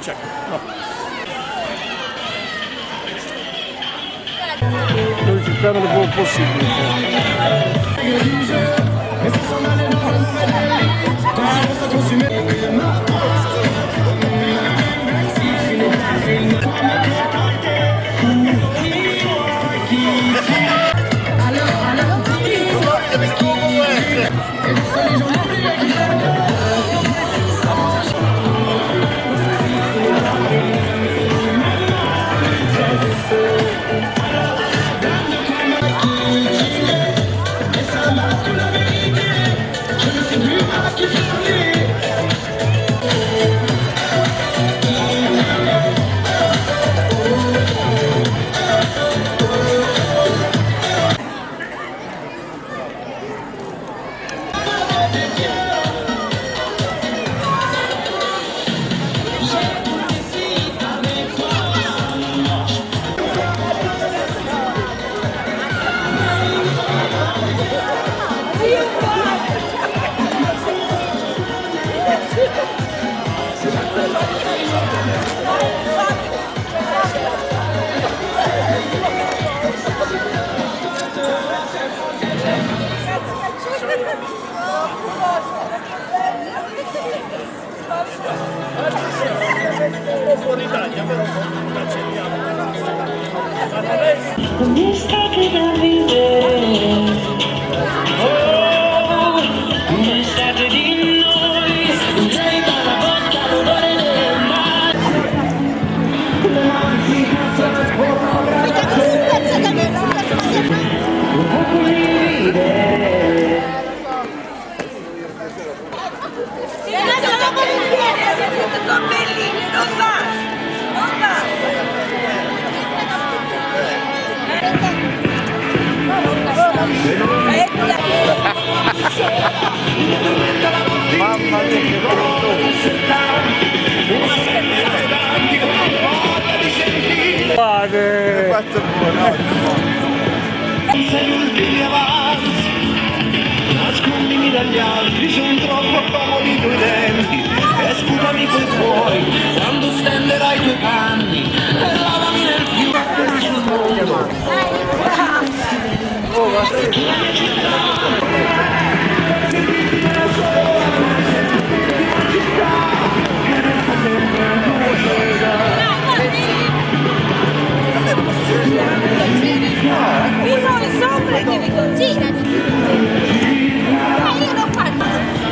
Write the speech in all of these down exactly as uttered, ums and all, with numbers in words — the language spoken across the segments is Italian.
c'è. No. Devo cercare il più possibile. Un'estate da vivere, oh, un'estate di noi, un treno dalla bocca, l'odore del mare. Un po' di ridere. Se no sono volentieri, siete tutti bellini, non va, non va. Mamma mia che brutto! Guarda! Fatto Sei l'ultimi avanzi, nascondimi dagli altri, sono troppo comodi i tuoi denti, e sputami quel fuori, quando stenderai i tuoi panni, e lavami nel fiume sul mondo. Oh, ma sei... Mi sono sopra che mi cucina. Ma io lo faccio.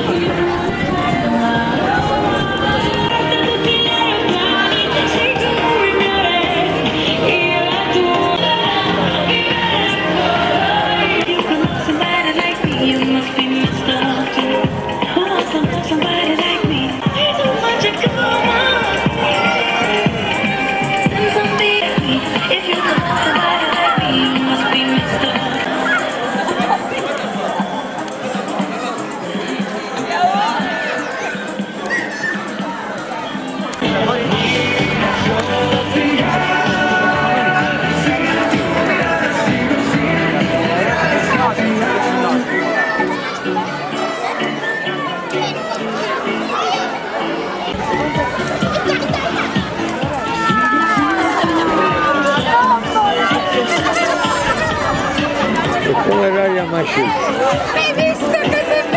Come l'aria mascetta? Hai visto che sempre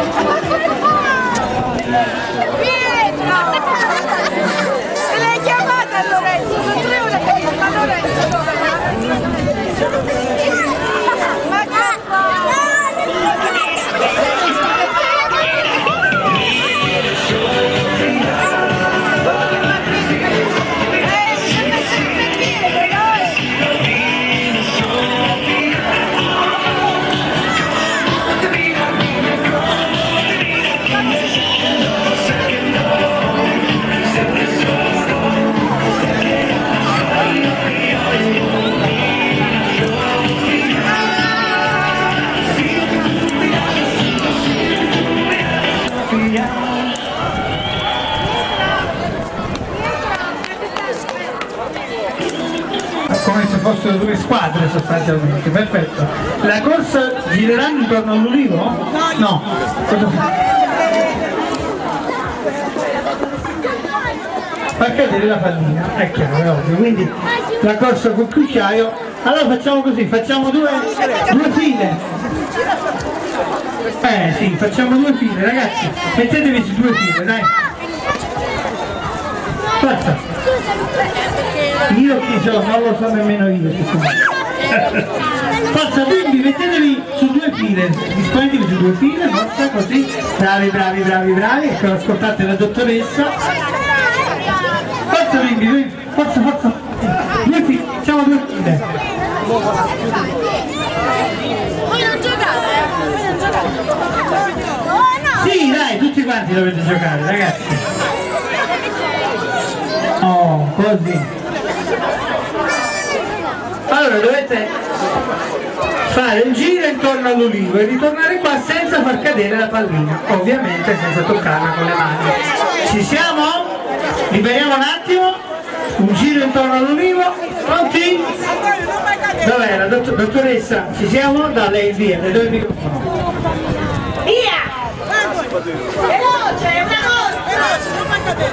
Pietro! E l'hai chiamata a Lorenzo, sono tre ore che dico, ma Lorenzo dove va? Ma come se fossero due squadre sostanzialmente, perfetto. La corsa girerà intorno all'ulivo? No. far cadere la pallina, è chiaro, è ovvio, quindi la corsa col cucchiaio. Allora facciamo così, facciamo due, due file. Eh sì, facciamo due file, ragazzi, mettetevi su due file, dai. Forza. Io chi so, non lo so nemmeno io. Forza bimbi, mettetevi su due file, disponetevi su due file, forza, così. Bravi, bravi, bravi, bravi, ecco, ascoltate la dottoressa. Forza bimbi, bimbi, forza, forza. Due file, facciamo due file. Voi non giocate, eh? Voi non giocate. Oh no! Sì, dai, tutti quanti dovete giocare, ragazzi. Oh, così. Allora dovete fare il giro intorno all'ulivo e ritornare qua senza far cadere la pallina, ovviamente senza toccarla con le mani. Ci siamo? Liberiamo un attimo, un giro intorno all'ulivo, pronti? Dov'è la dott dottoressa? Ci siamo? Da lei via, le do il microfono. Via! Veloce, una cosa! Veloce, non fa cadere!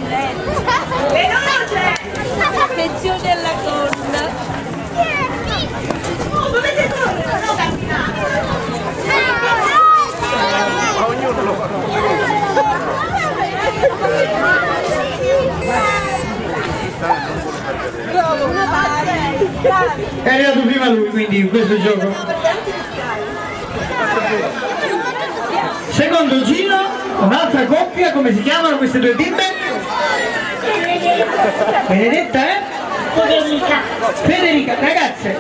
Veloce! Attenzione alla corda! Oh, dovete correre, no camminare! Ma ognuno lo fa. È arrivato prima lui, quindi in questo gioco. Secondo giro, un'altra coppia, come si chiamano queste due bimbe? Benedetta e? Federica! Federica, ragazze!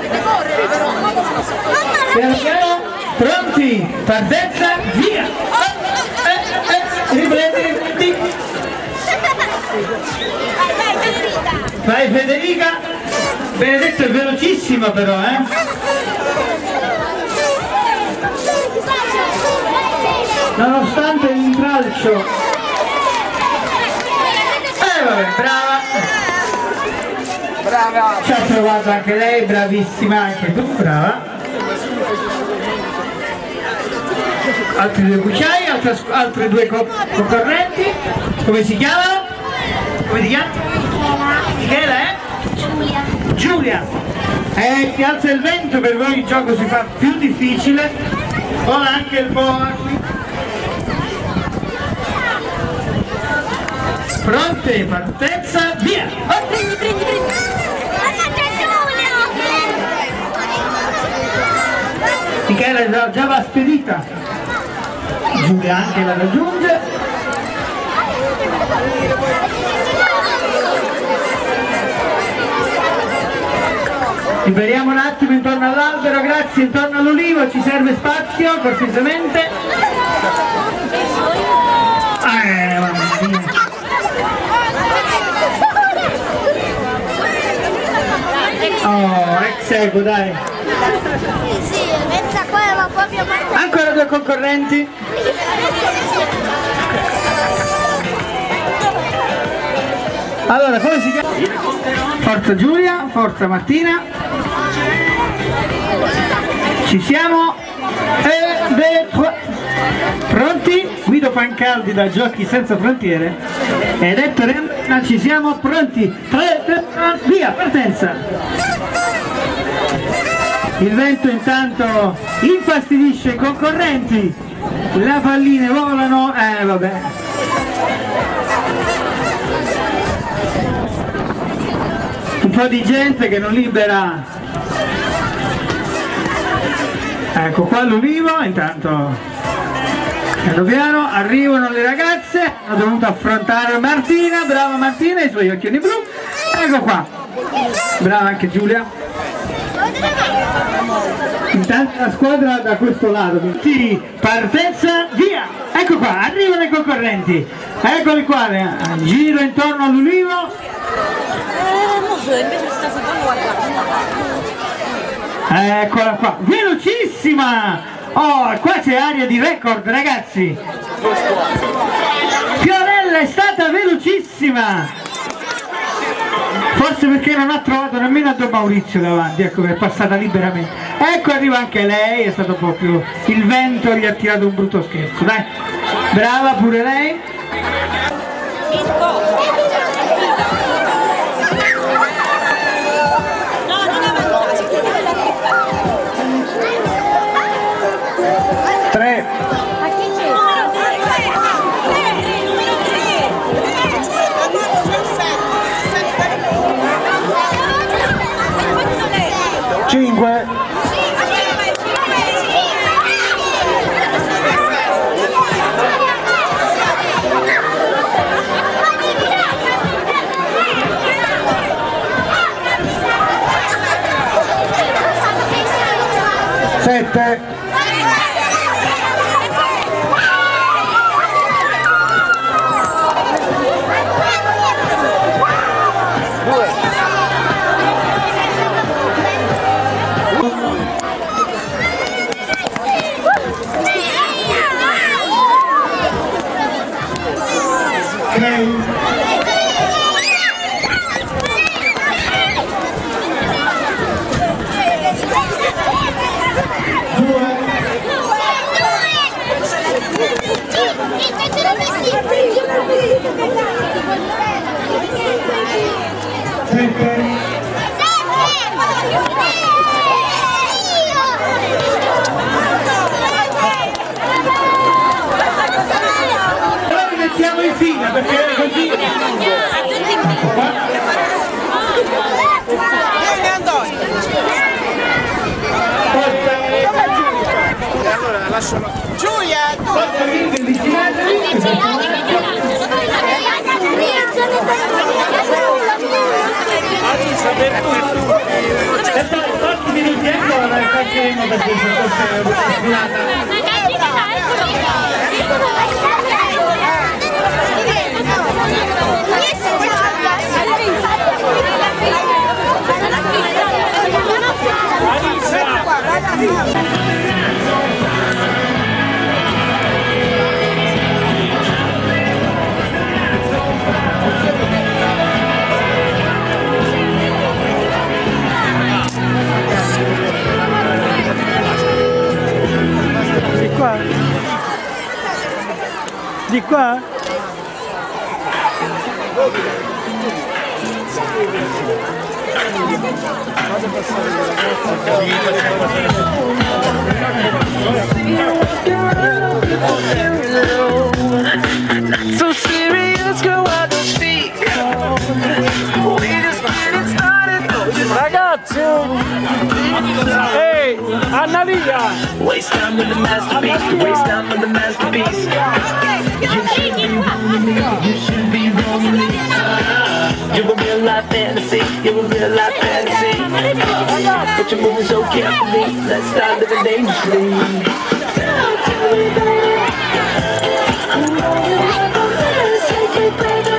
Piano piano, pronti, partenza, via! Eh, eh, riprendi, riprendi! Vai, vai, Federica! Vai Federica! Benedetta è velocissima però, eh! Nonostante l'intralcio. Eh vabbè, brava! Brava! Ci ha provato anche lei, bravissima anche tu, brava! Altri due cucciai, altre, altre due co concorrenti. Come si chiamano? Come si chiama? Michela, eh? Giulia! Giulia! Eh, ti alza il vento, per voi il gioco si fa più difficile. Vola anche il boa qui. Pronte, partenza, via! Oh. Prendi, prendi, prendi! Michela già, già va spedita. Giulia anche la raggiunge. Liberiamo un attimo intorno all'albero, grazie, intorno all'ulivo, ci serve spazio, cortesemente. Eh, mamma mia. Oh, ex equo, dai. Sì, questa qua era proprio... Ancora due concorrenti. Allora, come si chiama? Forza Giulia, forza Martina. Ci siamo? E de... Pronti? Guido Pancaldi da Giochi Senza Frontiere. Ed Ettore Anna, ci siamo pronti? tre, tre, via, partenza! Il vento intanto infastidisce i concorrenti, le palline volano, eh vabbè. Un po' di gente che non libera. Ecco qua l'ulivo, intanto piano piano arrivano le ragazze, hanno dovuto affrontare Martina, brava Martina, i suoi occhioni blu, ecco qua, brava anche Giulia. Intanto la squadra da questo lato, sì, partenza, via! Ecco qua, arrivano i concorrenti, eccoli qua, giro intorno all'ulivo. Eccola qua, velocissima! Oh, qua c'è aria di record, ragazzi! Fiorella è stata velocissima! Forse perché non ha trovato nemmeno a Don Maurizio davanti, ecco che è passata liberamente. Ecco arriva anche lei, è stato proprio il vento, gli ha tirato un brutto scherzo, dai! Brava pure lei! cinque, sette, mettiamo in fila perché è così. Allora lascialo. Giulia! Quanti minuti ancora e partiremo da questa sfilata. di qua, di qua. So serious, girl, why don't speak? We just getting started. Ragazzi, ehi, Annalia, Waste time with the masterpiece, waste time with the masterpiece. You should be wrong with me, you should be wrong with me. You're a real life fantasy, you're a real life fantasy. But you're moving so carefully, let's start living dangerously. Tell me, baby, I know you have a better secret, baby.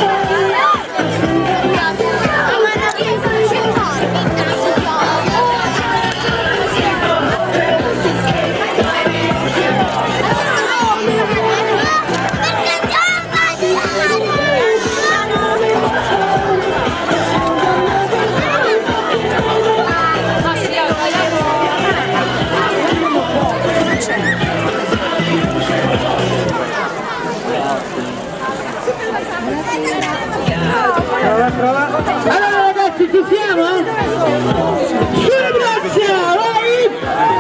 Allora ragazzi, ci siamo? Sulle braccia, vai!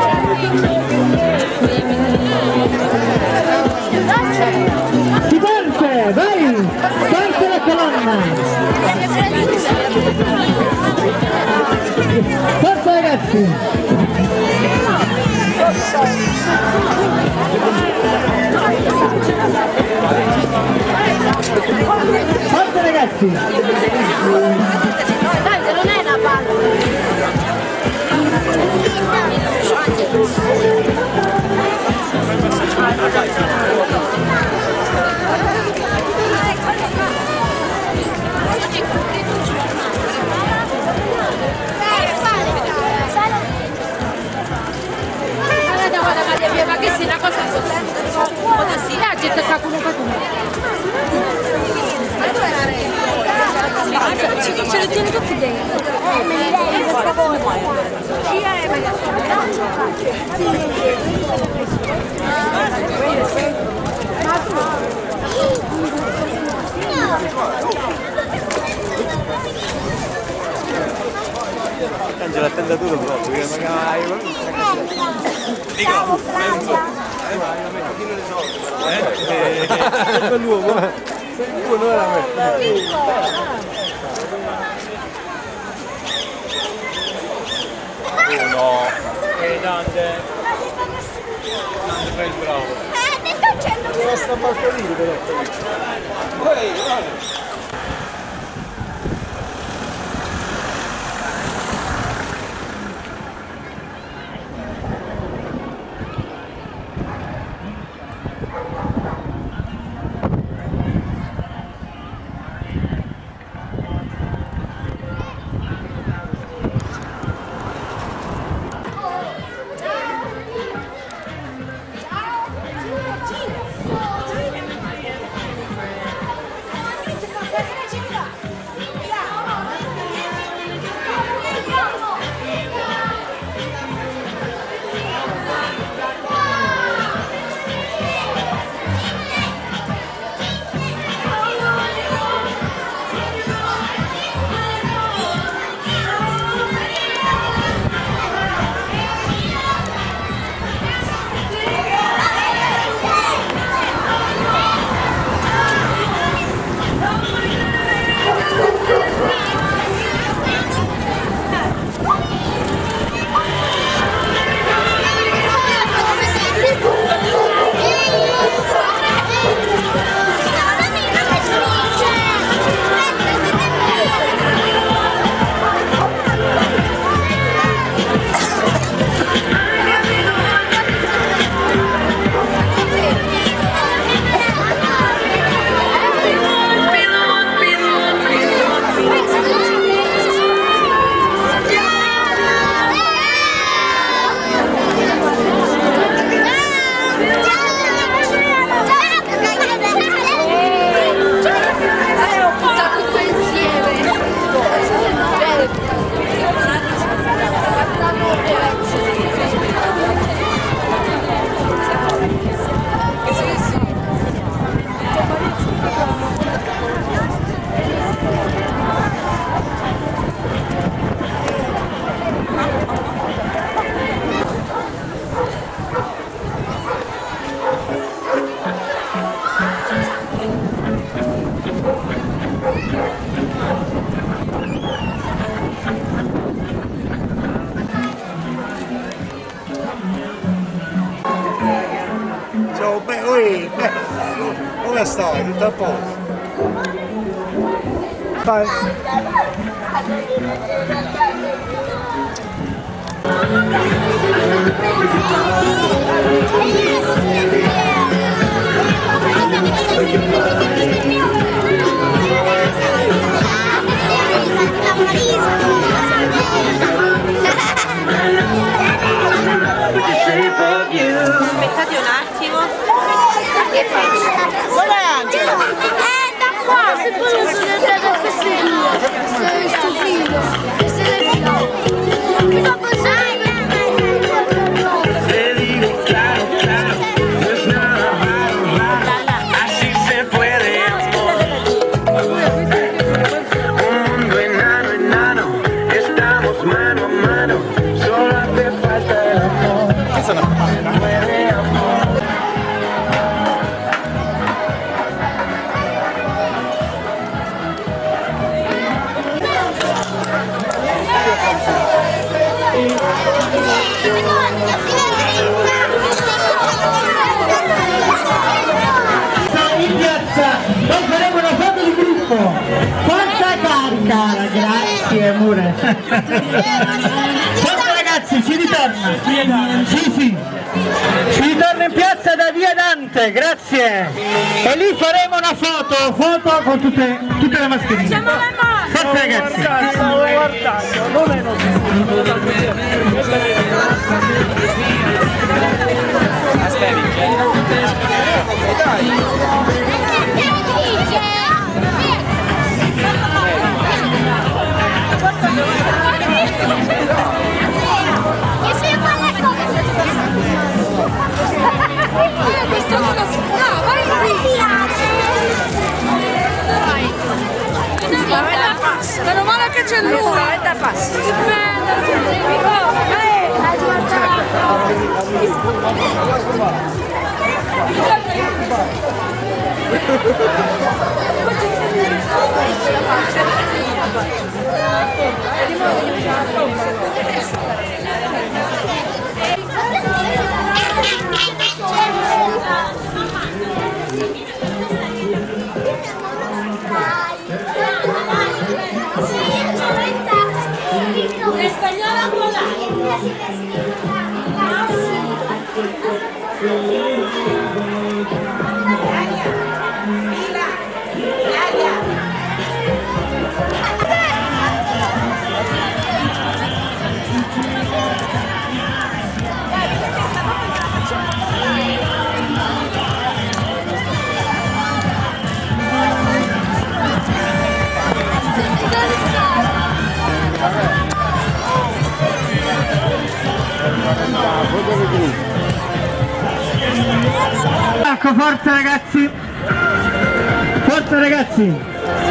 Si parte, vai! Parte la colonna! Forza ragazzi! Forza ragazzi! Dai, non è una palla! Ma che sia una cosa così, la gente sta comunque tu. Ma dove la re? Ce le tieni tutti dentro. Eh, ma lei per favore. Angela, attendatura proprio, che magari dico, eh? Quell'uomo, uno era me. Bruno. E Dante. Dante fai il bravo. Eh, sto facendo. Non sta balconino però. Ehi, guarda. Ciao, beh, oi, beh, come stai? Tutto a posto? Vai. Aspettate un attimo. Che faccio? Dov'è Angela? Eh, da qua! Se poi non sono entrata a fesseria. Sei stupito. Questo è il film. Mi fa passare. In piazza, poi faremo una foto di gruppo. Forza carica, grazie amore. Forza ragazzi, ci ritorna. Sì, sì. Ci ritorna in piazza da via Dante, grazie. E lì faremo una foto, foto con tutte, tutte le mascherine. Forza ragazzi. Stavo guardando, non è Questo non lo so. No, vai qui. Meno male che c'è lui. Vai da passo. Che bello. Eh, hai sbagliato. Ecco, forza ragazzi, forza ragazzi.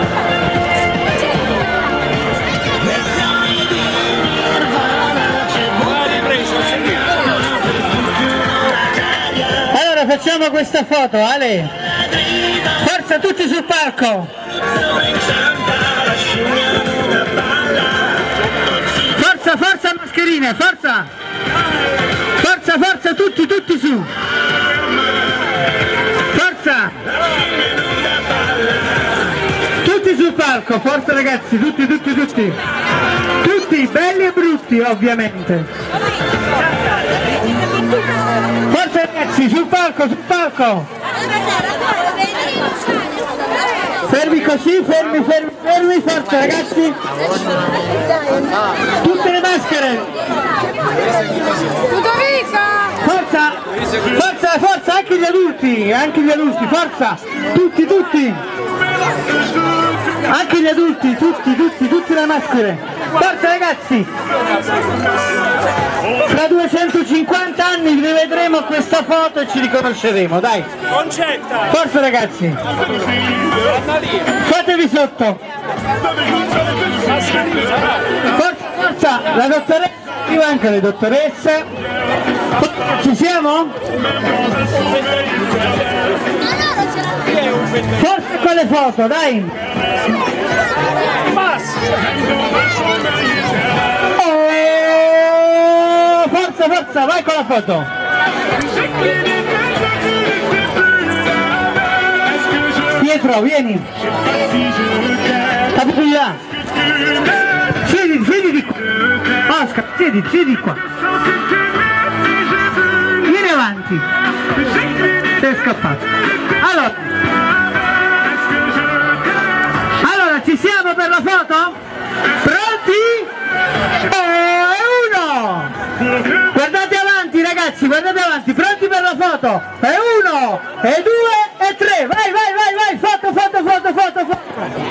Allora facciamo questa foto, Ale. Forza tutti sul palco. Forza, forza mascherine, forza. Forza, forza, tutti, tutti su. Forza! Tutti sul palco, forza ragazzi, tutti, tutti, tutti! Tutti, belli e brutti ovviamente! Forza ragazzi, sul palco, sul palco! Fermi così, fermi, fermi, fermi, forza ragazzi! Tutte le maschere! Forza! Forza, forza, anche gli adulti, anche gli adulti, forza! Tutti, tutti! Anche gli adulti, tutti, tutti, tutte le maschere! Forza ragazzi! Tra duecentocinquanta anni rivedremo questa foto e ci riconosceremo, dai! Concetta! Forza ragazzi! Fatevi sotto! Forza, forza! La dottoressa, arriva anche le dottoresse! Ci siamo? Forza con le foto, dai! Oh, forza, forza, vai con la foto! Pietro, vieni! Capito di là! Siediti, siediti qua! Oscar, siediti, siediti qua! Vieni avanti! Sei scappato! Allora! Allora, ci siamo per la foto? Pronti? E uno! Guardate avanti ragazzi, guardate avanti, pronti per la foto? E uno, e due, e tre! Vai, vai, vai, vai! Foto, foto, foto, foto, foto!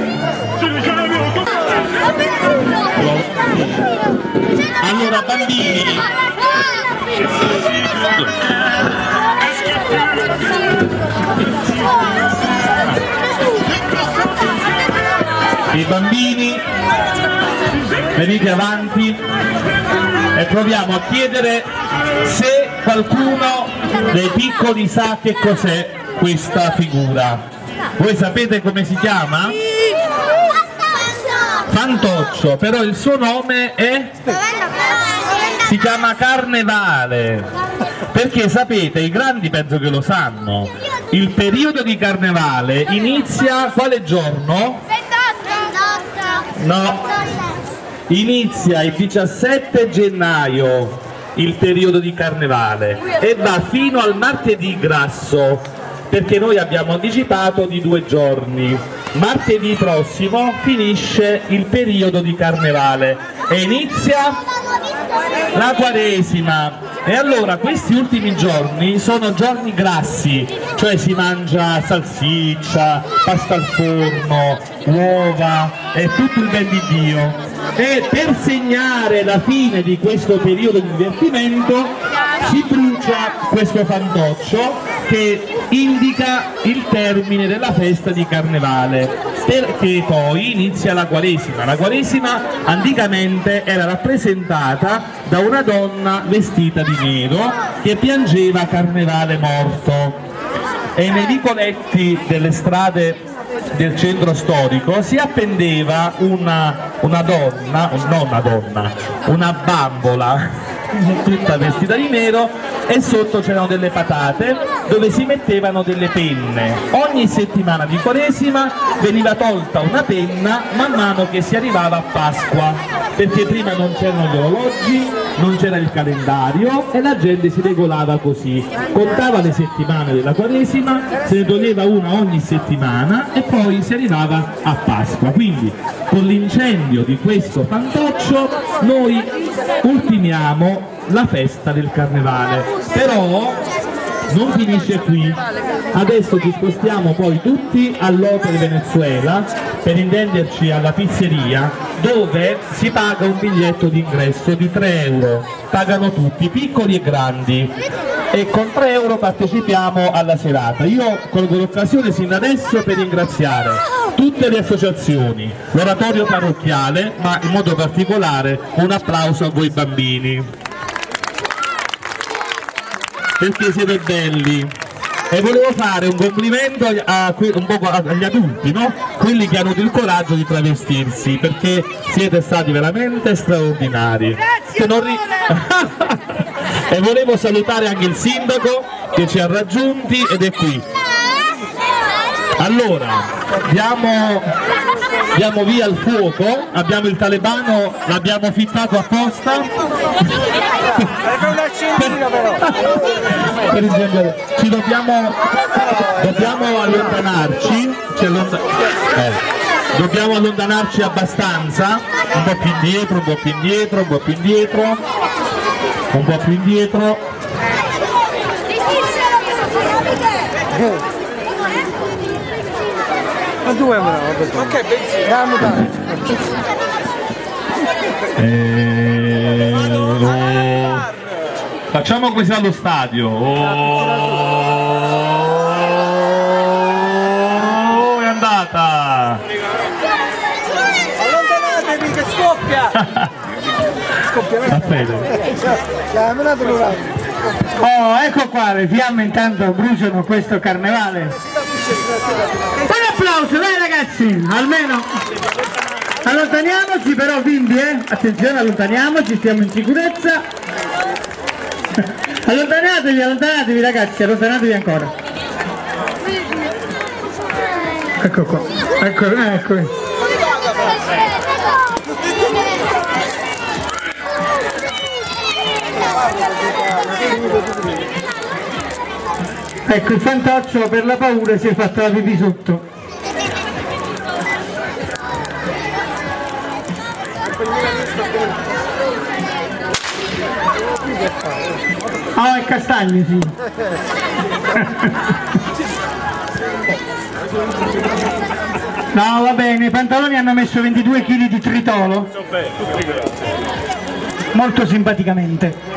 Allora bambini, i bambini venite avanti e proviamo a chiedere se qualcuno dei piccoli sa che cos'è questa figura. Voi sapete come si chiama? Fantoccio, però il suo nome è? Si chiama Carnevale, perché sapete, i grandi penso che lo sanno, il periodo di Carnevale inizia quale giorno? No, inizia il diciassette gennaio il periodo di Carnevale e va fino al martedì grasso, perché noi abbiamo anticipato di due giorni. Martedì prossimo finisce il periodo di Carnevale e inizia la Quaresima. E allora questi ultimi giorni sono giorni grassi, cioè si mangia salsiccia, pasta al forno, uova e tutto il ben di Dio. E per segnare la fine di questo periodo di divertimento si brucia questo fantoccio che indica il termine della festa di Carnevale, perché poi inizia la Quaresima. La Quaresima anticamente era rappresentata da una donna vestita di nero che piangeva Carnevale morto, e nei vicoletti delle strade del centro storico si appendeva una, una donna, non una donna, una bambola tutta vestita di nero, e sotto c'erano delle patate dove si mettevano delle penne. Ogni settimana di Quaresima veniva tolta una penna man mano che si arrivava a Pasqua, perché prima non c'erano gli orologi, non c'era il calendario e la gente si regolava così, contava le settimane della Quaresima, se ne toglieva una ogni settimana e poi si arrivava a Pasqua. Quindi con l'incendio di questo fantoccio noi ultimiamo la festa del Carnevale, però non finisce qui. Adesso ci spostiamo poi tutti all'Hotel Venezuela, per intenderci alla pizzeria, dove si paga un biglietto d'ingresso di tre euro, pagano tutti, piccoli e grandi, e con tre euro partecipiamo alla serata. Io colgo l'occasione sin da adesso per ringraziare tutte le associazioni, l'oratorio parrocchiale, ma in modo particolare un applauso a voi bambini, perché siete belli. E volevo fare un complimento a, un po' agli adulti, no? Quelli che hanno avuto il coraggio di travestirsi, perché siete stati veramente straordinari. Che non ri... E volevo salutare anche il sindaco che ci ha raggiunti ed è qui. Allora, diamo, diamo via il fuoco, abbiamo il talebano, l'abbiamo fittato apposta. Per il ci dobbiamo, dobbiamo allontanarci, ci allontan eh, dobbiamo allontanarci abbastanza, un po' più indietro, un po' più indietro, un po' più indietro, un po' più indietro. Ma dove andiamo? Ok, benzina. Eh, oh. Facciamo così allo stadio. Oh, è andata. Allontanatevi che scoppia. Scoppia. Aspetta. Oh, ecco qua, le fiamme intanto bruciano questo carnevale. Un applauso, dai ragazzi, almeno. Allontaniamoci però bimbi, eh? Attenzione, allontaniamoci, stiamo in sicurezza. Allontanatevi, allontanatevi ragazzi, allontanatevi ancora. Ecco qua, ecco, ecco. Ecco, il fantoccio per la paura si è fatto la pipì sotto. Ah, oh, è castagno, sì. No, va bene, i pantaloni hanno messo ventidue chili di tritolo. Molto simpaticamente.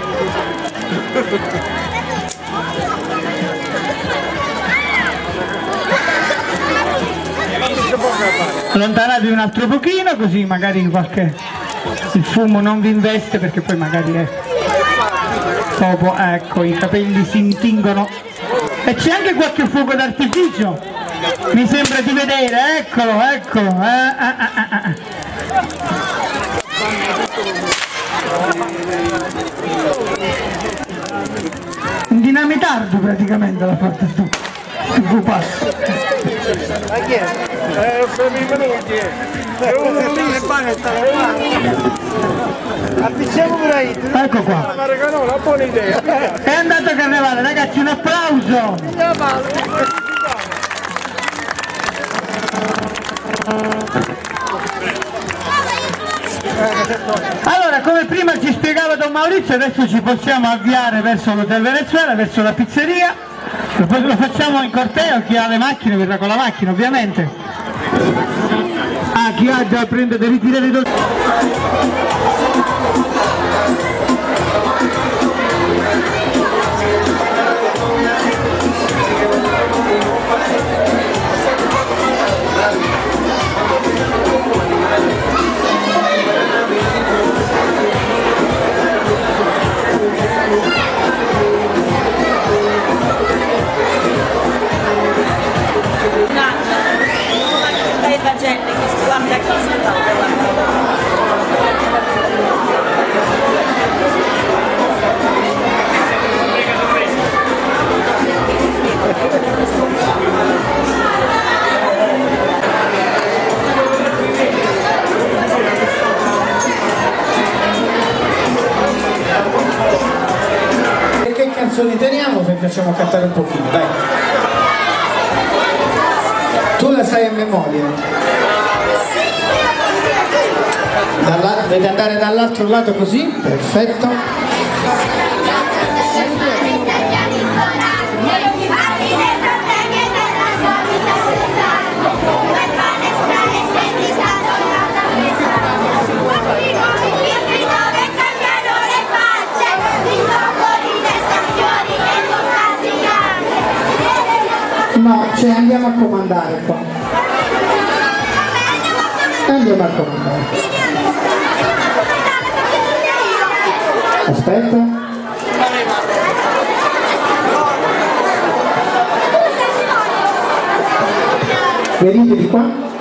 Allontanatevi un altro pochino, così magari qualche il fumo non vi investe, perché poi magari è dopo, ecco, i capelli si intingono. E c'è anche qualche fuoco d'artificio, mi sembra di vedere, eccolo, eccolo. Eh, eh, eh, eh. Un dinamitardo praticamente l'ha fatto tu. Tu passo. Ma chi è? Eh, non so mica chi è. È uno lì, appicciamo pure io. Ecco qua. Ma raga, no, una buona idea. È andato a carnevale, ragazzi, un applauso. Allora, come prima ci spiegava Don Maurizio, adesso ci possiamo avviare verso l'Hotel Venezuela, verso la pizzeria. Lo facciamo in corteo, chi ha le macchine verrà con la macchina ovviamente. Ah, chi ha già prende da ritirare i la gente che si guarda qui sotto. canzoni teniamo, vi facciamo cantare un pochino, dai. Tu la sai a memoria. Dalla, devi andare dall'altro lato così, perfetto. No, cioè andiamo a comandare qua. Andiamo a comandare. Aspetta. Venite di qua.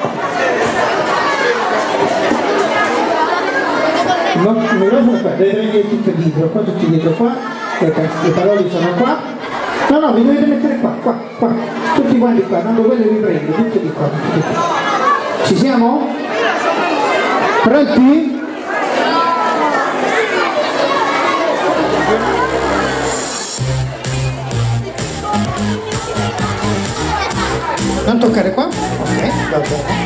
No, il microfono qua, deve venire tutto dietro, qua tutti dietro qua, le, le parole sono qua. No, no, vi dovete mettere qua, qua, qua, tutti quanti qua, tanto quello vi prendo, tutti di qua, tutti di qua. Ci siamo? Pronti? Non toccare qua? Ok, va bene.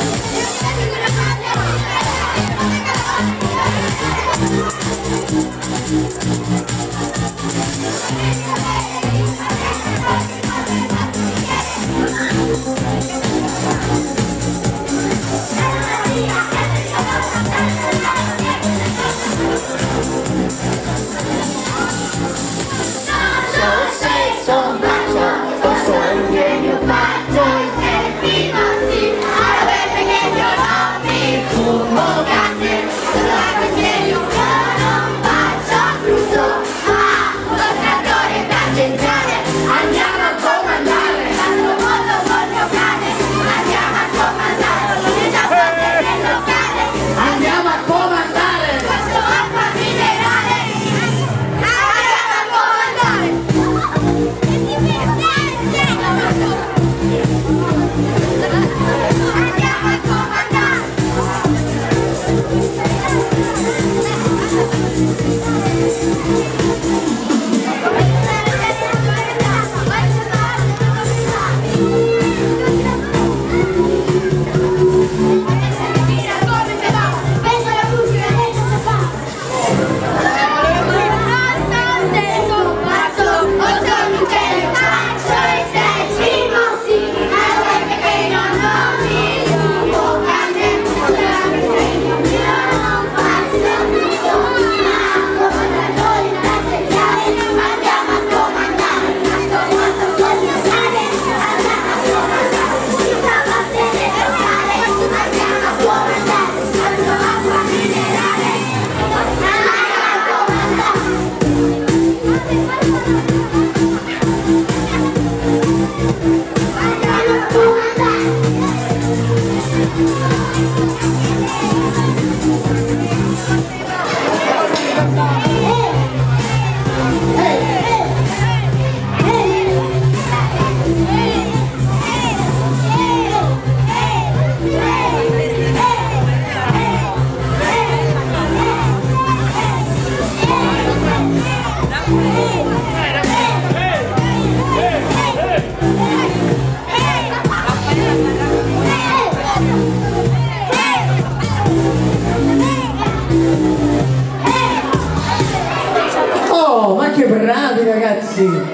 Oh, ma che bravi ragazzi!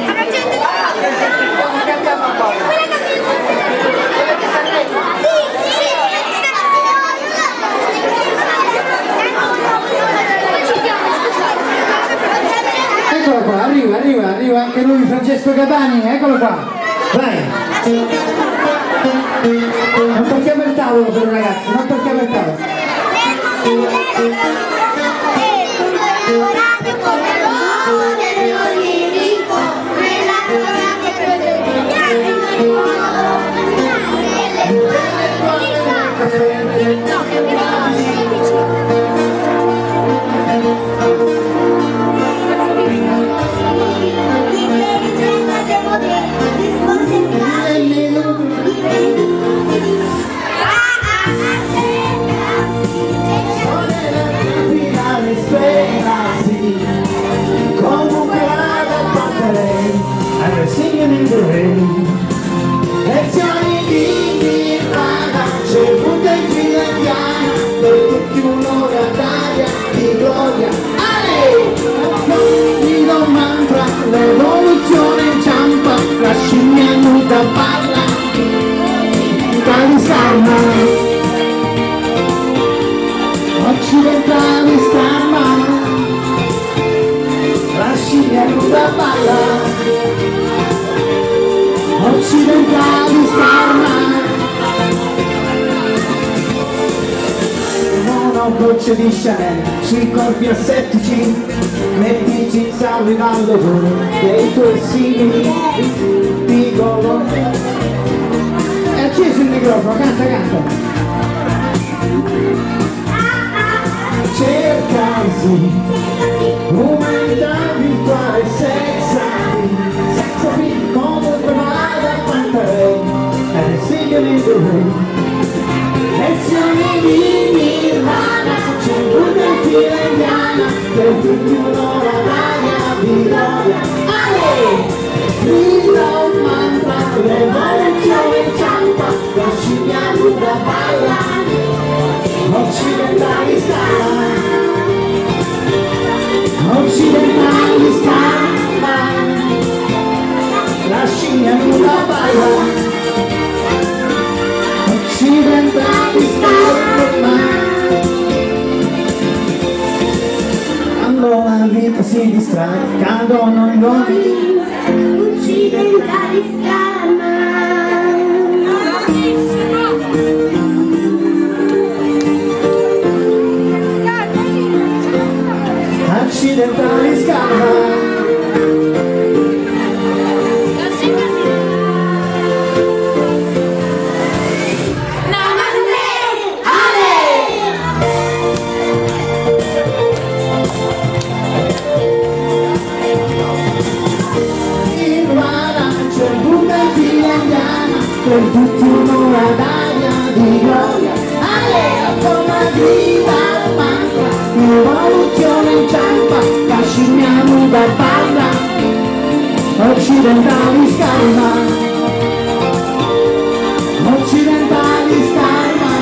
Eccolo qua, arriva, arriva, arriva anche lui, Francesco Catani, eccolo qua, vai! Non tocchiamo il tavolo per ragazzi, non tocchiamo il tavolo! nuda balla, occidentali Starman. Gocce di Chanel sui corpi assettici, mettici in salvo al lavoro dei tuoi simili piccolo. È acceso il microfono, canta, canta. Cercasi umanità virtuale senza senza fin, comunque vada quantarei e seguimi dove lezioni di Nirvana, c'è una fila indiana per tutti un'ora d'aria di gloria. Ale! Freedom mantra, rivoluzione ciampa, la scimmia nuda balla, occidentali scala, occidentali scala, la scimmia nuda balla, occidentali scala. Quando la vita si distrae, cadono i luoghi, occidentali scala. Occidentali scala. Per tutti un'ora d'aria di gloria, alle come grida al mantra, rivoluzione inciampa, la scimmia nuda balla, occidentali scalma, occidentali scalma,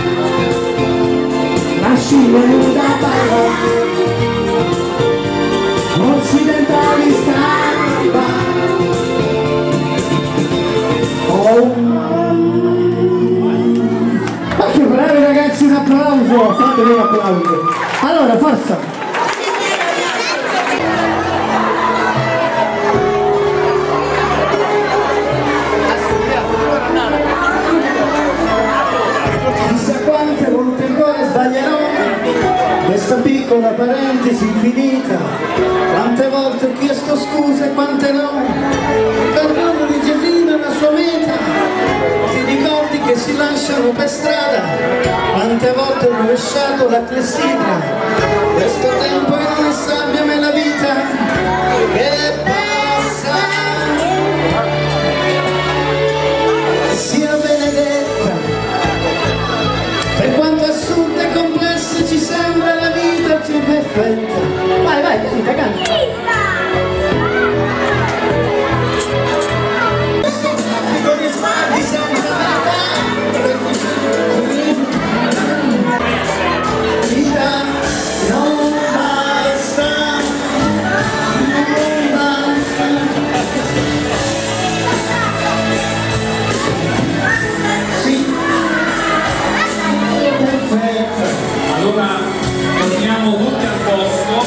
la scimmia nuda balla, occidentali scalma. Ma che bravi ragazzi, un applauso, fatevi un applauso. Allora, forza! Chissà quante volte ancora sbaglierò questa piccola parentesi infinita. Quante volte ho chiesto scuse e quante no, parlando di Gesina e la sua vita. Ti ricordi che si lasciano per strada? Quante volte ho rovesciato la clessidra. Questo tempo è una sabbia me la vita che passa. Sia benedetta, per quanto assurda e complessa ci sembra la vita più perfetta. Vai, vai, canta, canta. Allora torniamo tutti al posto.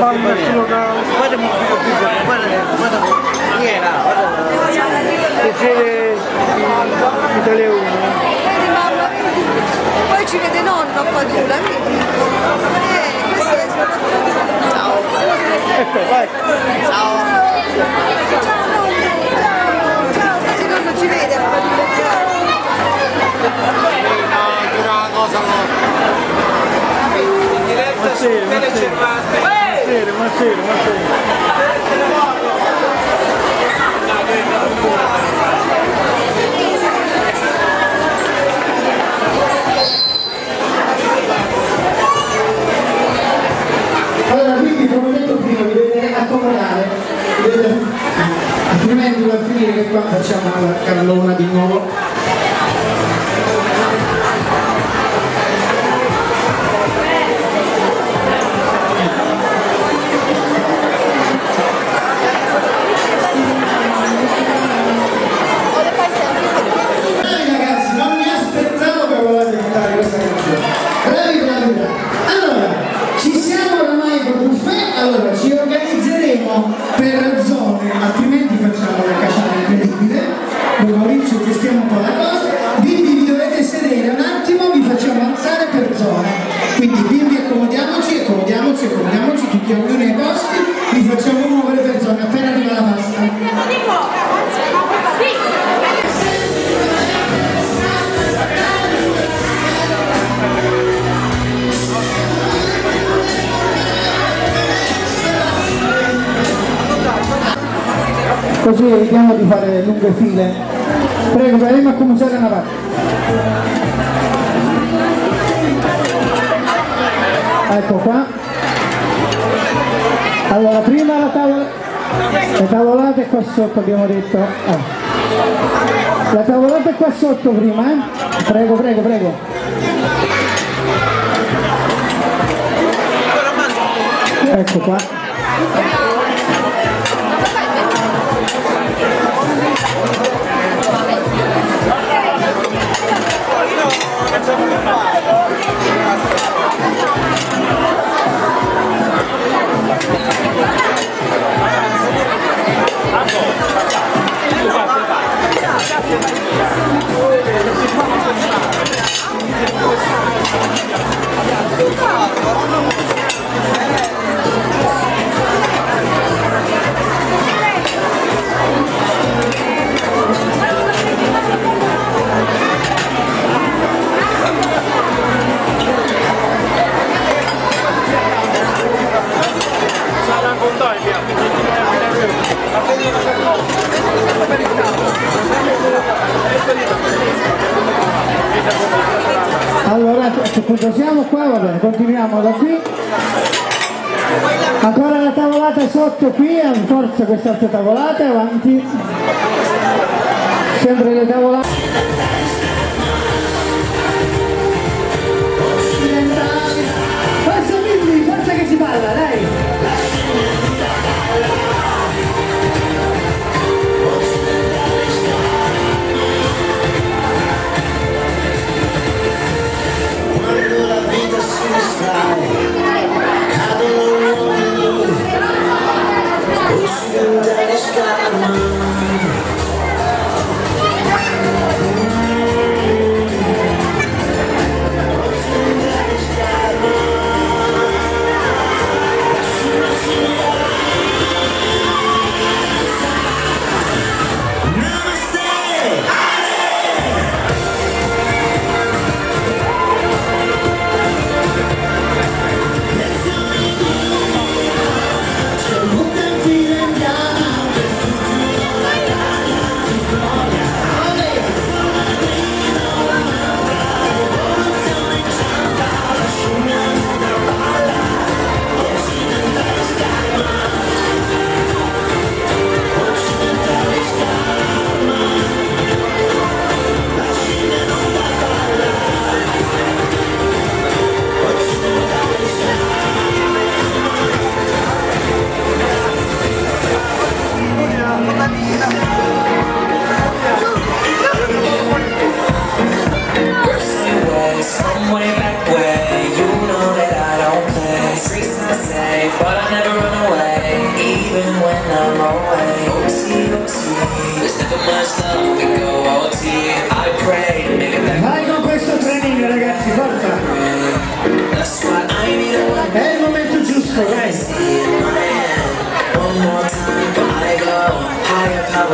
Guarda un po' più, guarda, guarda, vieni là, guarda. Che c'è Italia uno. Poi ci vede nonno qua giù, la vedi? Eh, questo è... Ciao. Ecco, vai. Ciao. Ciao nonno. Ciao, ciao. Se nonno ci vede, qua giù. Ciao. No, dirò una cosa in diretta su telecervante. Massere, massere, massere. Allora, quindi come ho detto prima, vi dovete accomodare, altrimenti va a finire che qua facciamo la carlona di nuovo. Allora, ci organizzeremo per zone, altrimenti facciamo la cacciata incredibile, noi Maurizio gestiamo un po' la cosa, bimbi vi dovete sedere un attimo, vi facciamo alzare per zone, quindi bimbi accomodiamoci, accomodiamoci, accomodiamoci, tutti ognuno ai posti, vi facciamo muovere per zone, appena arriva la pasta. Così evitiamo di fare lunghe file. Prego, proviamo a cominciare una parte. Ecco qua. Allora, prima la tavola, le tavolate qua sotto abbiamo detto. Eh. La tavolata è qua sotto prima, eh? Prego, prego, prego. Ecco qua. Allora, a questo punto siamo qua, va bene, continuiamo da qui. Ancora la tavolata sotto qui, forza quest'altra tavolata, avanti. Sempre le tavolate. Forza Billy, forza che si balla, dai!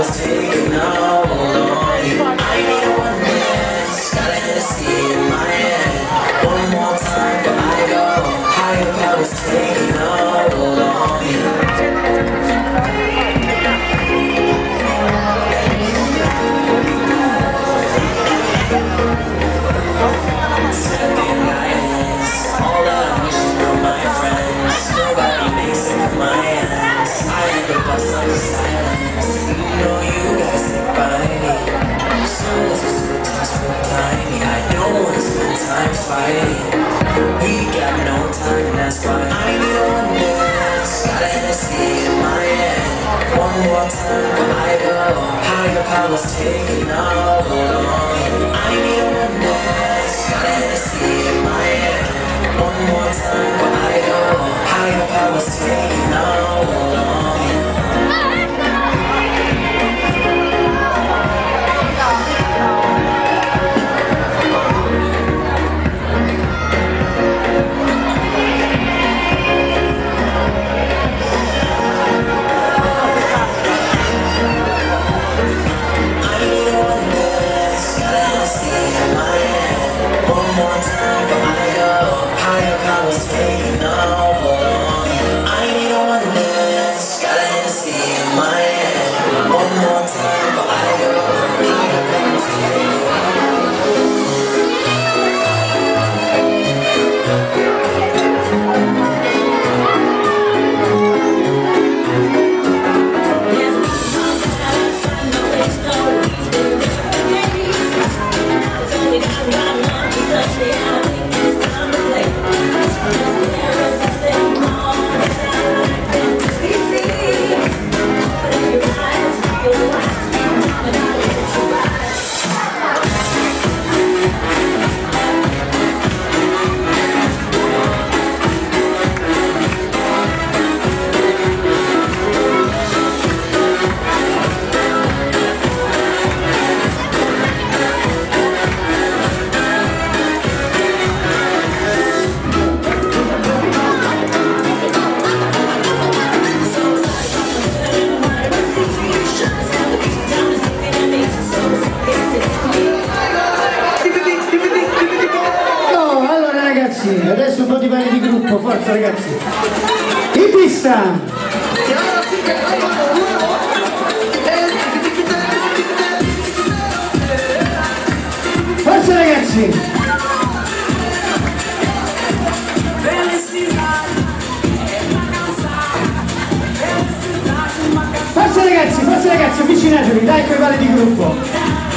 power's taking hold on you. I need a one dance, got a Hennessy in my hand. One more time, but I go. Higher power's taking hold on you. We got no time, and that's why I need a one dance. Got a Hennessy in my hand. One more time, but I go. Higher powers taking hold on. I need a one dance. Got a Hennessy in my hand. One more time, but I go. Higher powers taking hold on. Adesso un po' di balli di gruppo, forza ragazzi. In pista! Forza ragazzi! Forza ragazzi, forza ragazzi, avvicinatevi, dai quei balli di gruppo.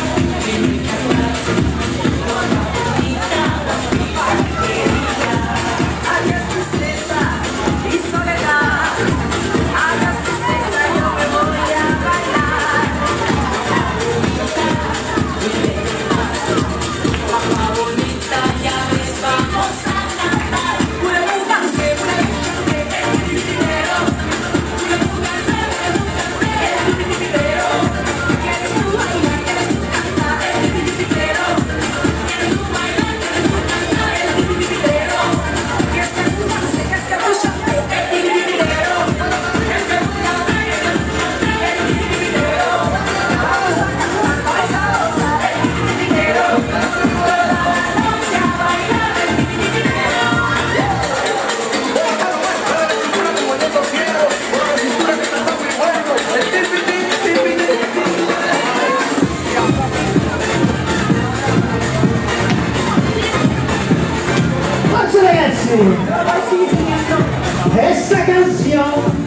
Esta canción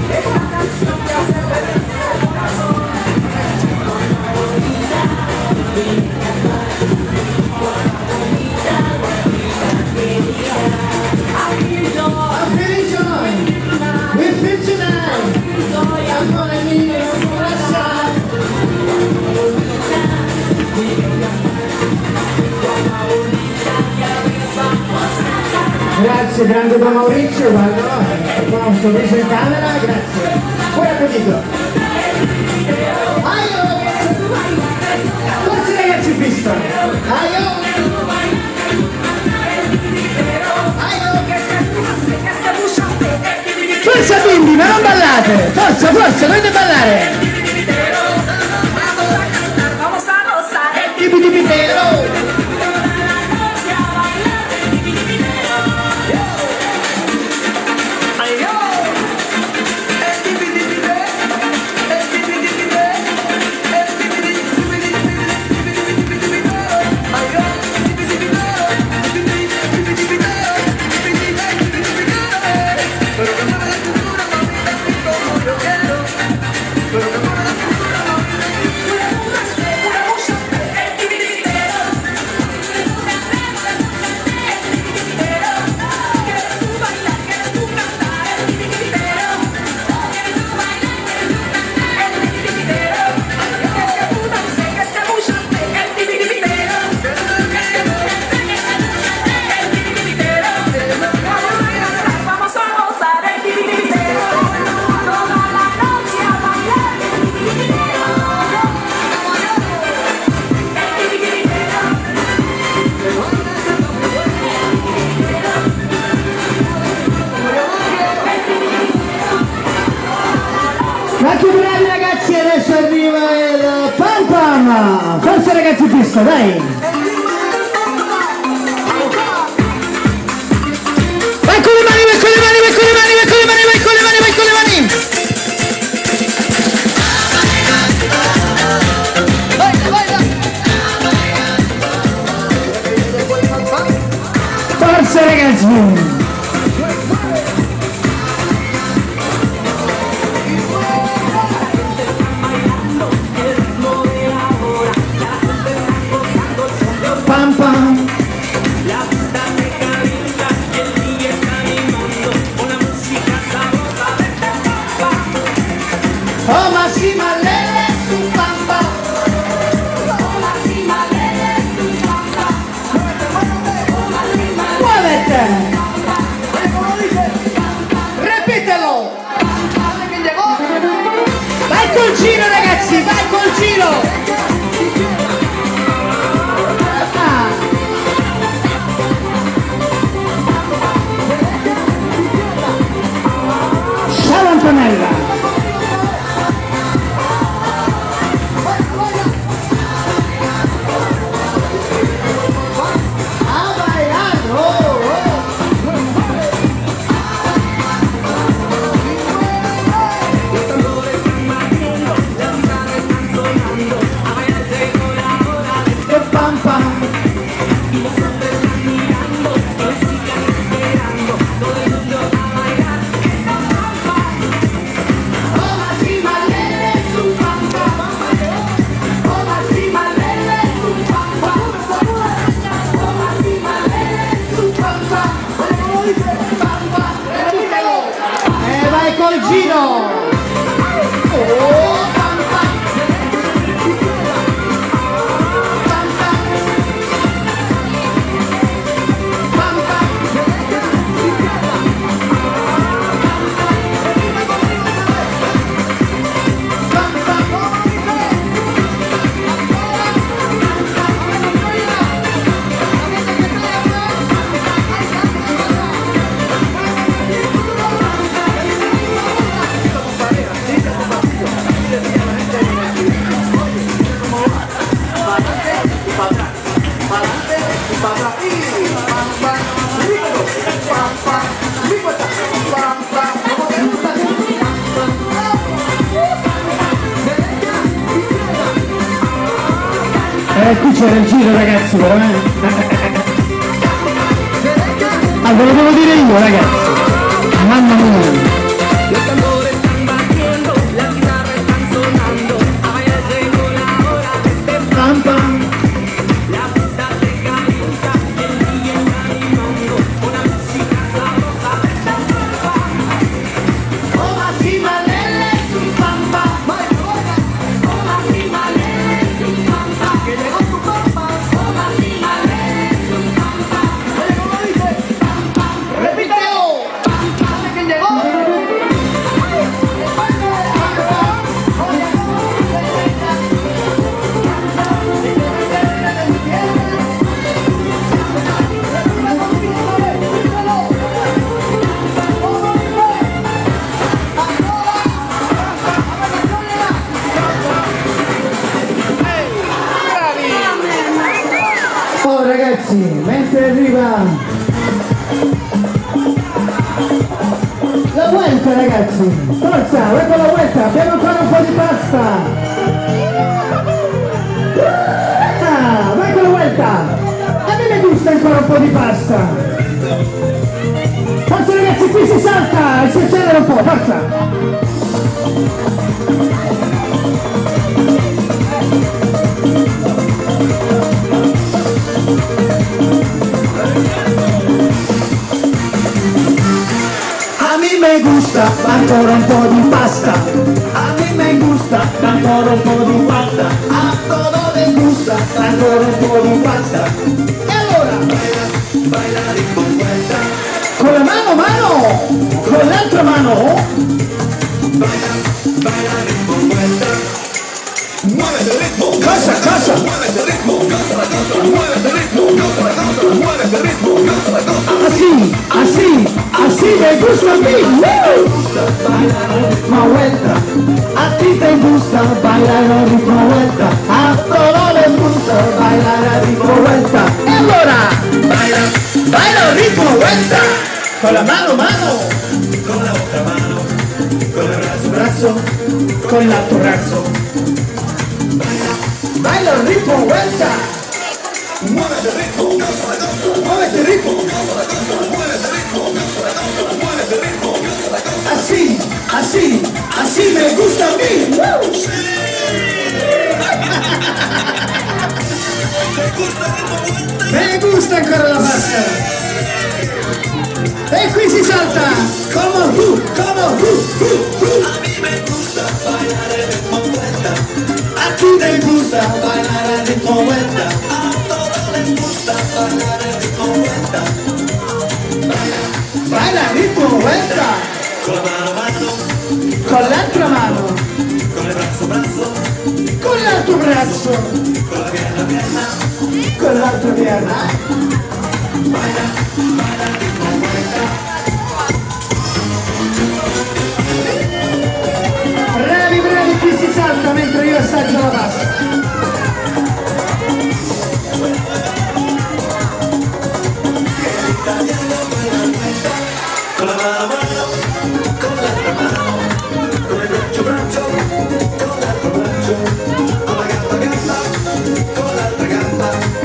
grazie grande da Maurizio, guarda, qua un sorriso in camera, grazie. Poi applaudito. Aio! Forse ragazzi pista. Aio! Aio! Forza bimbi, ma non ballate! Forza, forza, dovete ballare! Forza ragazzi, pista, dai! Vai con le mani, vai con le mani, vai con le mani, vai con le mani, vai con le mani, vai con le mani! Forza ragazzi! Pam pam. La pista se calienta y el D J está animando con la música sabrosa de este pampa. Oh, ma si malele su pampa. Oh, ma si malele su pampa. Muévete. Repítelo. Vai col giro ragazzi, vai col giro. Antonella. Ah, bailando. Los tambores están batiendo, las guitarras están sonando. A bailar llegó la hora de pam pam. Y los hombres están mirando, y las chicas esperando. Todo el mundo a bailar. Col giro! Oh, pam pam! Pam pam! Pam pam! Pam pam! Eh, qui c'era il giro ragazzi, veramente. Ah, ve lo devo dire io ragazzi. Mamma mia. Los tambores están batiendo, las guitarras están sonando. A bailar llegó la hora de este pam pam. La pista se calienta y el D J está animando con la música sabrosa de este pampa. Oh, ma si malele su pampa. Oh, ma si malele su pampa. Que llegó tu pampa. Oh, ma si malele su pampa. Oye, ¿cómo dice? Pampa. Repítelo. ¿Sabe quién llegó? Oh ragazzi, mentre arriva la vuelta ragazzi, forza, ecco la vuelta, abbiamo ancora un po' di pasta. Ah, vai con la vuelta, a me mi gusta ancora un po' di pasta. Forza ragazzi, qui si salta e si accelera un po', forza. A mí me gusta ancora un po' di pasta. A mí me gusta ancora un po' di pasta. A todos les gusta ancora un po' di pasta. E allora baila, baila con vuelta. Con la mano, mano, con l'altra mano. Baila, baila con vuelta. Muévete ritmo, cosa, cosa, muévete ritmo, cosa, cosa, muévete ritmo, cosa, cosa, muévete ritmo, cosa, cosa. Así, así, así me gusta a mí. bailar al ritmo vuelta. A ti te gusta bailar al ritmo vuelta. A todos les gusta bailar al ritmo vuelta. E allora, baila, baila al ritmo vuelta. Con la mano, mano. Con la otra mano. Con el brazo, brazo. Con l'altro brazo. Baila, baila al ritmo vuelta. Muévete el ritmo, muévete el ritmo, muévete el ritmo, muévete el ritmo. Así, así, así me gusta a mí. Me gusta ancora la maschera. E qui si salta come tu, come tu, tu, tu. A mí me gusta bailar el ritmo vuelta. A ti te gusta bailar el ritmo vuelta. A todos les gusta bailar el ritmo vuelta. Baila, baila el ritmo vuelta. Con la mano, mano. Con l'altra mano. Con el brazo, brazo. Con l'altro braccio. Con la pierna, pierna. Con l'altra pierna. Baila, baila el ritmo vuelta. Bravi, bravi, qui si salta mentre io assaggio la pasta. Con la mano, mano, con l'altra mano, con il braccio, braccio, con l'altro braccio, con la gamba, gamba, con l'altra gamba.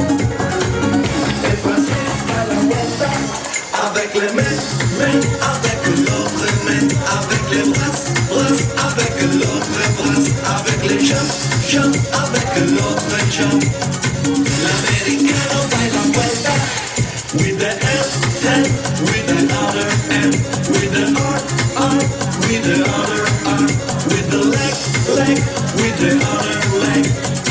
E Francesca la vuelta, avec les mains, mains, avec l'autre main, avec les bras, bras, avec l'autre bras, avec les jambes, jambes, avec l'autre jambe. L'americano baila vuelta, with the hand, hand, with the other hand, with the arm, arm, with the other arm, with the leg, leg, with the other leg.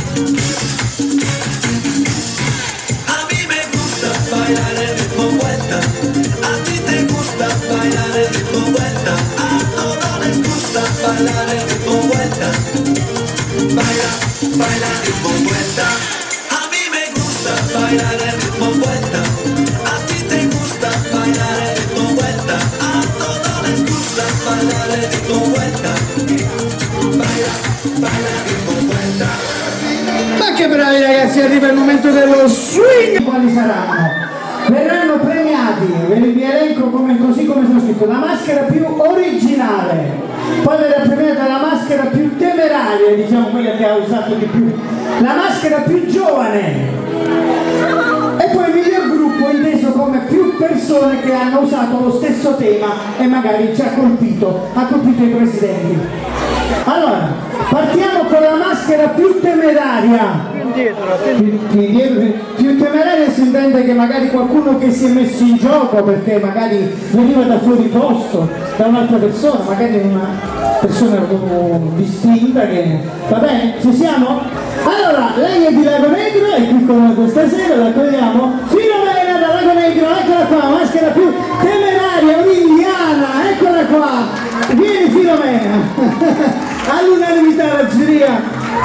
A mí me gusta bailar el ritmo vuelta. A ti te gusta bailar el ritmo vuelta. A todos les gusta bailar el ritmo vuelta. Baila, baila el ritmo vuelta. A mí me gusta bailar el ritmo vuelta. A ti te gusta bailar el ritmo vuelta. A todos les gusta bailar el ritmo vuelta. Baila, baila el ritmo vuelta. Ma che bravi ragazzi, arriva il momento dello swing! Quali saranno? Verranno premiati, ve li elenco come, così come sono scritto, la maschera più originale, poi verrà premiata la maschera più temeraria, diciamo quella che ha usato di più, la maschera più giovane e poi il miglior gruppo inteso come più persone che hanno usato lo stesso tema e magari ci ha colpito, ha colpito i presidenti. Allora, partiamo con la maschera più temeraria. Più, più, più temeraria si intende che magari qualcuno che si è messo in gioco perché magari veniva da fuori posto, da un'altra persona, magari una persona distinta che... Va bene? Ci siamo? Allora, lei è di Lago Negro e qui con noi questa sera la accogliamo Filomena da Lago Negro, eccola qua, maschera più temeraria, un'indiana, eccola qua, vieni Filomena, all'unanimità la giuria,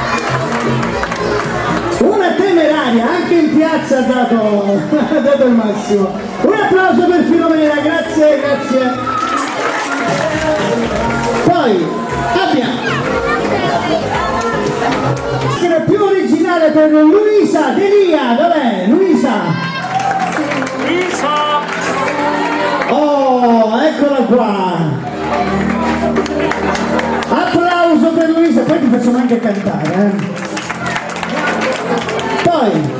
una temeraria, anche in piazza ha dato, ha dato il massimo, un applauso per Filomena, grazie, grazie. Poi abbiamo la più originale per Luisa Delia, dov'è? Luisa? Luisa! Oh, eccola qua! Applauso per Luisa, poi ti facciamo anche cantare, eh? Poi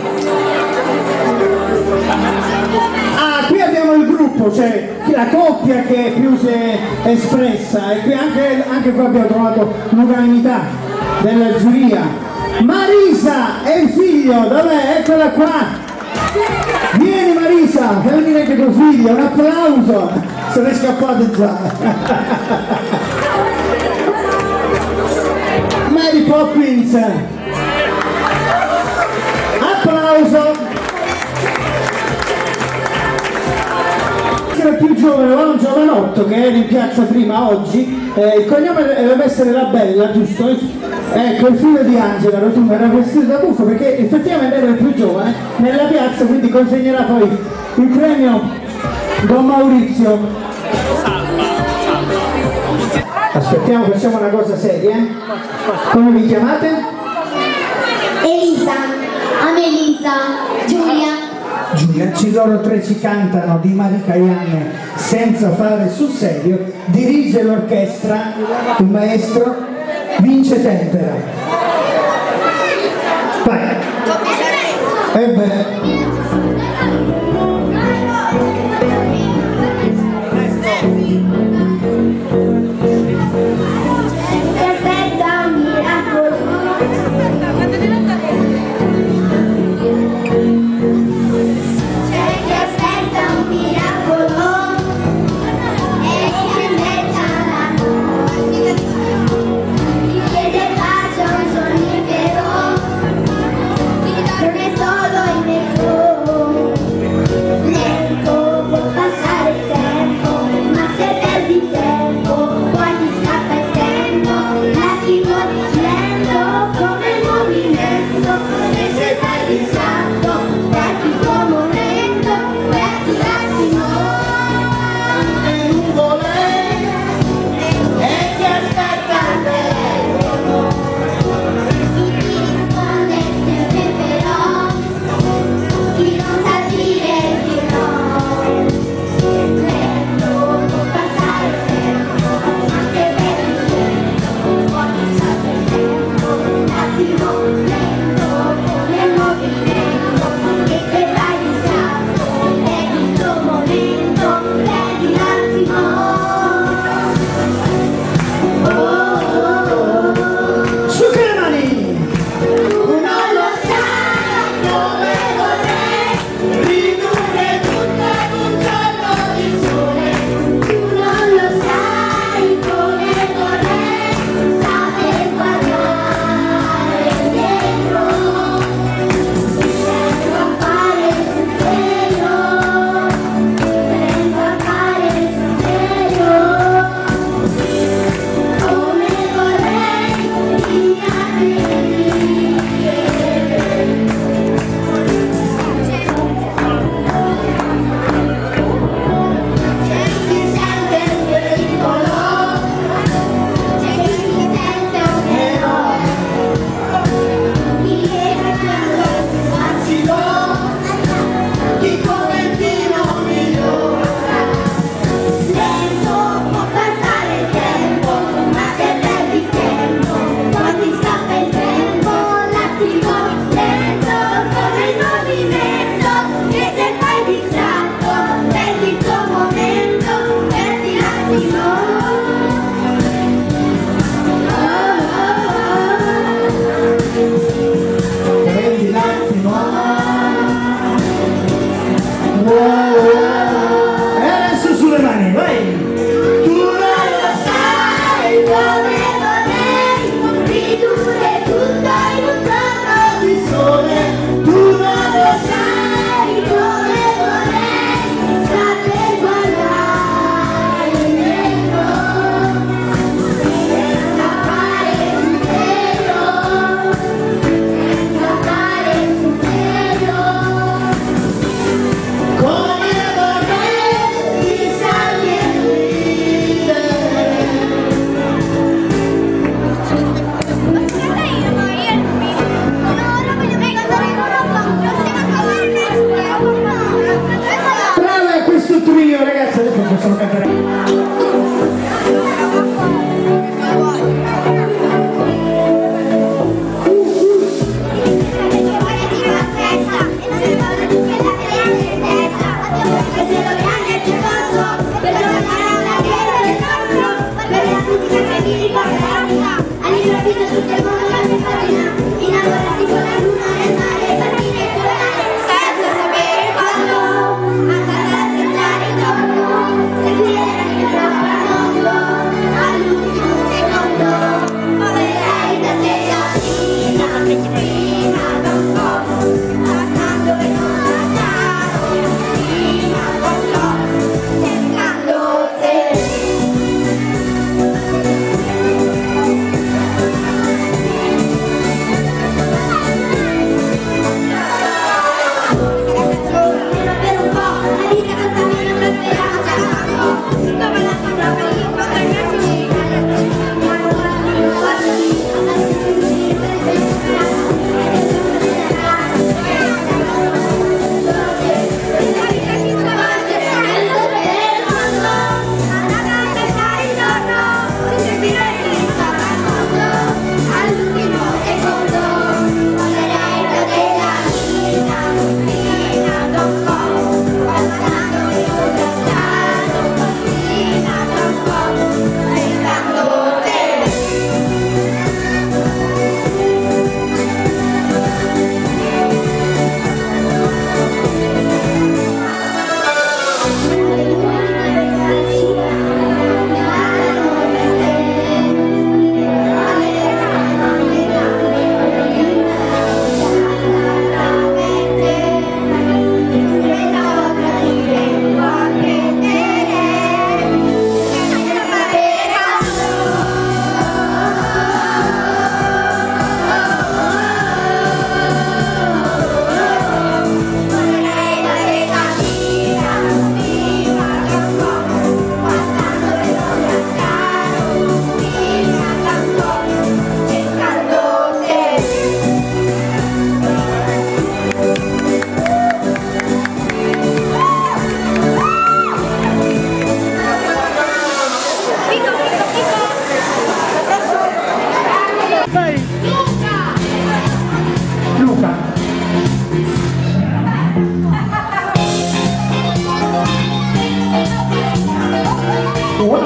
ah, qui abbiamo il gruppo, cioè la coppia che è più si è espressa e qui anche, anche qua abbiamo trovato l'unanimità della giuria. Marisa e il figlio, dov'è? Eccola qua! Vieni Marisa, fai venire anche tuo figlio, un applauso! Se ne è scappato già! Mary Poppins! Applauso! Era più giovane, era un giovanotto che era in piazza prima oggi, eh, il cognome deve essere La Bella, giusto? Ecco, il figlio di Angela Rotunga era vestito da buffo perché effettivamente era il più giovane nella piazza, quindi consegnerà poi il premio Don Maurizio. Aspettiamo, facciamo una cosa seria. Come vi chiamate? Elisa, Amelisa, Giulia. Giulia, ci loro tre ci cantano di Marica Ianne senza fare sul serio. Dirige l'orchestra il maestro Vince Tempera. Vai. Ebbene. Non è solo il mezzo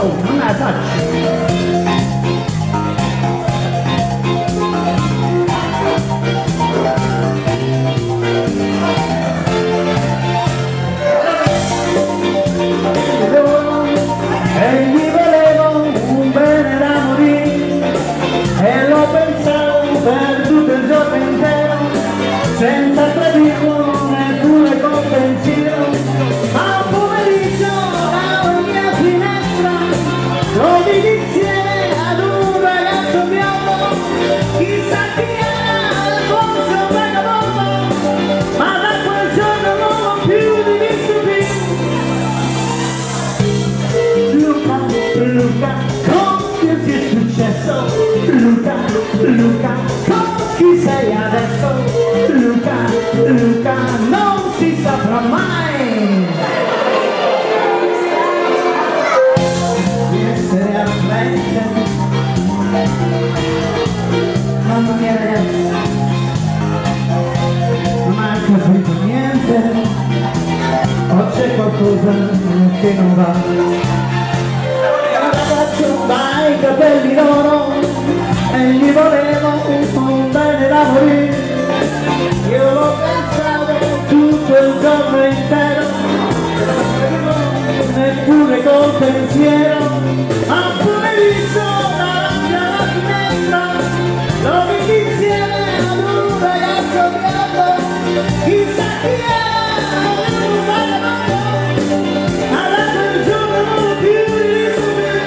oh, non la faccio. E gli volevo un bene da morire e lo pensavo per tutto il giorno intero senza tradirlo neppure con pensiero, ma un pomeriggio dalla mia finestra lo vidi insieme ad un ragazzo biondo, chissà chi era, forse un vagabondo, ma da quel giorno non l'ho più rivisto più. Luca, Luca, come ti è successo? Luca, Luca, con chi sei adesso? Luca, Luca, non si saprà mai di essere afflente. Mamma mia ragazzi, non hai capito niente, o c'è qualcosa che non va? Dai capelli d'oro e gli volevo un bene da morire, io lo pensavo tutto il giorno intero, neppure col pensiero, ma pure visto davanti alla finestra lo vidi insieme ad un ragazzo biondo, chissà chi era, un vagabondo, ma da quel giorno non l'ho più rivisto più.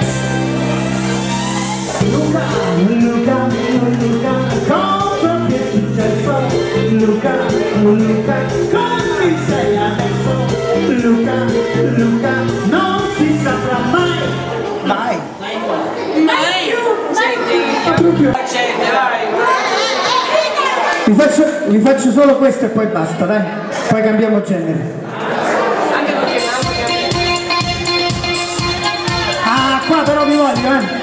Luca, Luca, Luca, cosa ti è successo? Luca, Luca, come sei adesso? Luca, Luca, non si saprà mai. Mai. Mai! Senti! Accende, vai! Vi faccio, vi faccio solo questo e poi basta, dai. Poi cambiamo genere. Ah, qua però vi voglio, eh!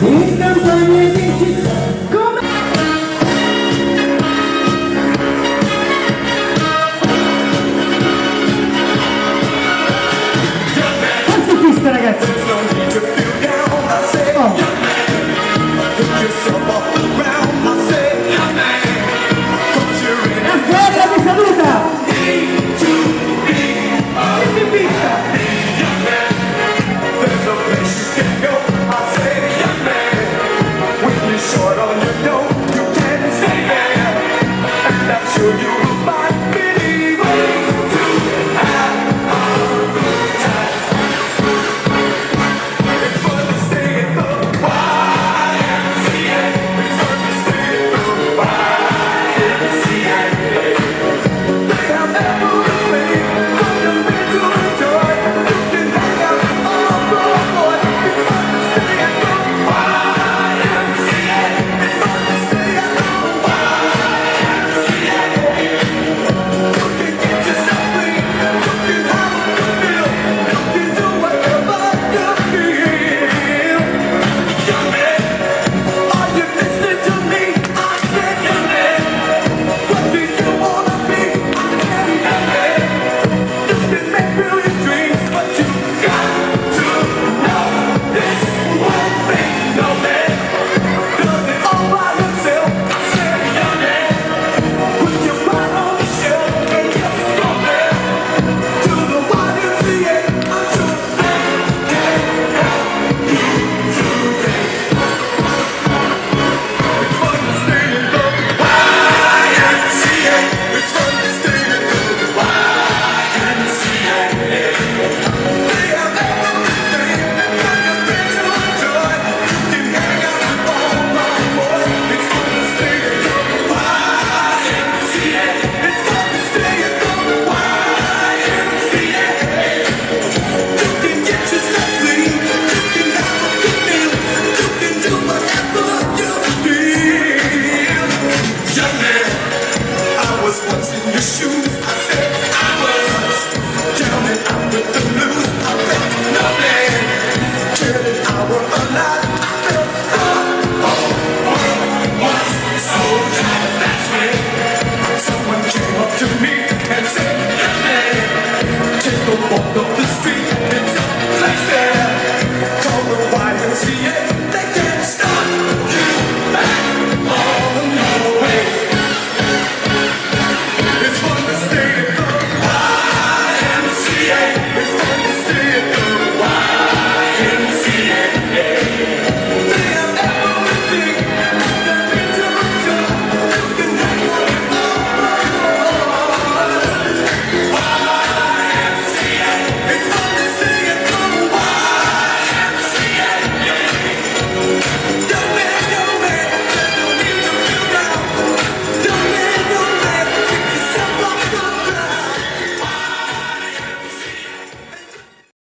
Sì?